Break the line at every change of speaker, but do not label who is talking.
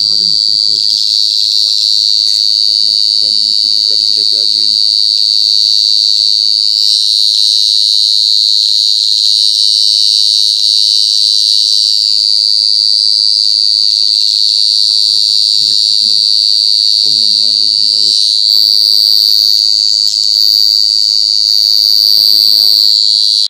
mbadde no sirikodi wakatandika
ndi musiri kati zina kyagenze
ako kamala mija timeka
18 zigenda wiki